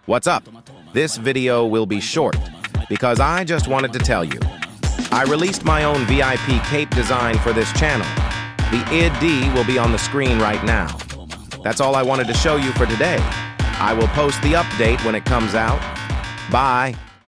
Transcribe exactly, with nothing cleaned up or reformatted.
What's up? This video will be short because I just wanted to tell you. I released my own V I P cape design for this channel. The I D will be on the screen right now. That's all I wanted to show you for today. I will post the update when it comes out. Bye.